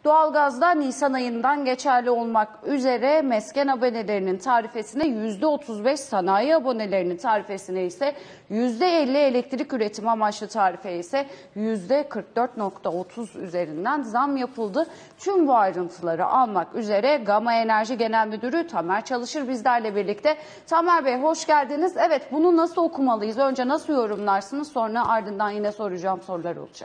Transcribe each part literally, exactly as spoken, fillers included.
Doğalgazda Nisan ayından geçerli olmak üzere mesken abonelerinin tarifesine yüzde otuz beş, sanayi abonelerinin tarifesine ise yüzde elli, elektrik üretim amaçlı tarife ise yüzde kırk dört nokta otuz üzerinden zam yapıldı. Tüm bu ayrıntıları almak üzere Gama Enerji Genel Müdürü Tamer Çalışır bizlerle birlikte. Tamer Bey, hoş geldiniz. Evet, bunu nasıl okumalıyız? Önce nasıl yorumlarsınız? Sonra ardından yine soracağım sorular olacak.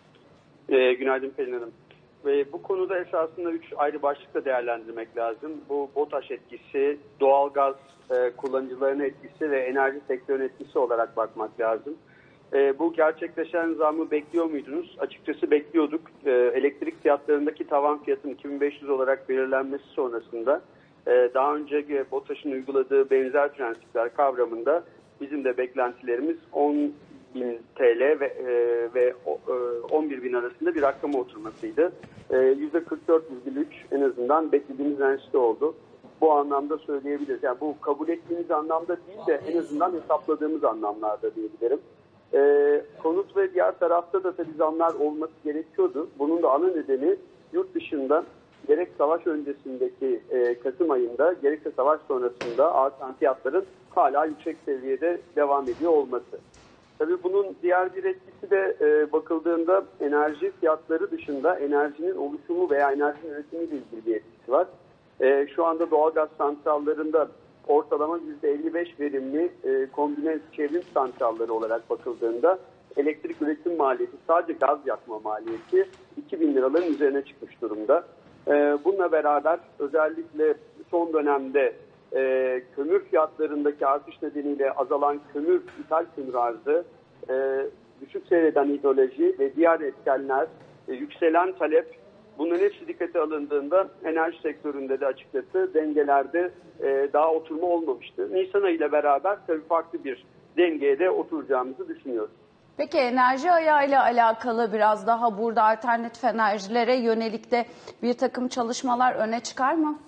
E, günaydın Pelin Hanım. Ve bu konuda esasında üç ayrı başlıkta değerlendirmek lazım. Bu BOTAŞ etkisi, doğalgaz e, kullanıcılarının etkisi ve enerji sektörünün etkisi olarak bakmak lazım. E, bu gerçekleşen zammı bekliyor muydunuz? Açıkçası bekliyorduk. E, elektrik fiyatlarındaki tavan fiyatın iki bin beş yüz olarak belirlenmesi sonrasında e, daha önce BOTAŞ'ın uyguladığı benzer prensipler kavramında bizim de beklentilerimiz on bin T L ve, e, ve e, on bir bin arasında bir rakama oturmasıydı. E, yüzde kırk dört virgül üç en azından beklediğimiz enstitü oldu. Bu anlamda söyleyebiliriz. Yani bu kabul ettiğimiz anlamda değil de en azından hesapladığımız anlamlarda diyebilirim. E, konut ve diğer tarafta da tabii zamlar olması gerekiyordu. Bunun da ana nedeni yurt dışında gerek savaş öncesindeki e, Kasım ayında gerekse savaş sonrasında artan fiyatların hala yüksek seviyede devam ediyor olması. Tabii bunun diğer bir etkisi de e, bakıldığında enerji fiyatları dışında enerjinin oluşumu veya enerjinin üretimiyle ilgili bir etkisi var. E, şu anda doğalgaz santrallarında ortalama yüzde elli beş verimli e, kombine çevrim santralları olarak bakıldığında elektrik üretim maliyeti, sadece gaz yakma maliyeti iki bin liraların üzerine çıkmış durumda. E, bununla beraber özellikle son dönemde e, kömür fiyatlarındaki artış nedeniyle azalan kömür, ithal kömür arzı, e, düşük seyreden hidroloji ve diğer etkenler, e, yükselen talep, bunların hepsi dikkate alındığında enerji sektöründe de açıkçası dengelerde e, daha oturma olmamıştı. Nisan ayı ile beraber tabii farklı bir dengeye de oturacağımızı düşünüyoruz. Peki enerji ayağıyla alakalı biraz daha burada alternatif enerjilere yönelik de bir takım çalışmalar öne çıkar mı?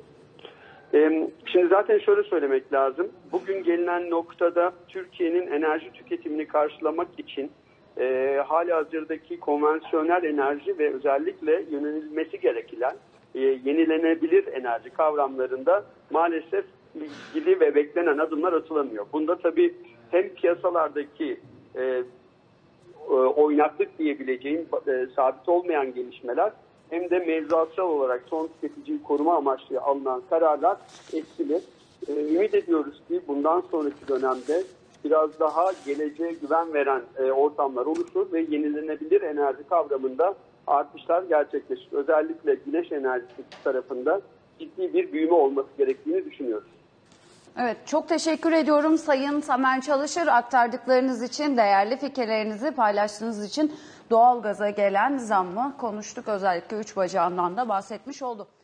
Şimdi zaten şöyle söylemek lazım. Bugün gelinen noktada Türkiye'nin enerji tüketimini karşılamak için e, halihazırdaki konvansiyonel enerji ve özellikle yönelilmesi gereken e, yenilenebilir enerji kavramlarında maalesef ilgili ve beklenen adımlar atılamıyor. Bunda tabii hem piyasalardaki e, oynaklık diyebileceğim e, sabit olmayan gelişmeler hem de mevzuatsal olarak son tüketiciyi koruma amaçlı alınan kararlar etkili. Ee, ümit ediyoruz ki bundan sonraki dönemde biraz daha geleceğe güven veren e, ortamlar oluşur ve yenilenebilir enerji kavramında artışlar gerçekleşir. Özellikle güneş enerjisi tarafında ciddi bir büyüme olması gerektiğini düşünüyoruz. Evet, çok teşekkür ediyorum Sayın Tamer Çalışır, aktardıklarınız için, değerli fikirlerinizi paylaştığınız için. Doğalgaza gelen zammı konuştuk, özellikle üç bacağından da bahsetmiş oldu.